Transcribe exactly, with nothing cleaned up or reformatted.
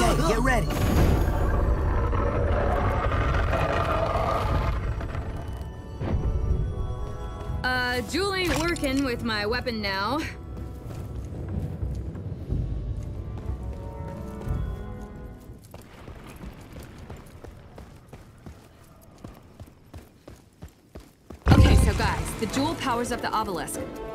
Okay, get ready. Uh, Jewel ain't working with my weapon now. Okay, so guys, the Jewel powers up the obelisk.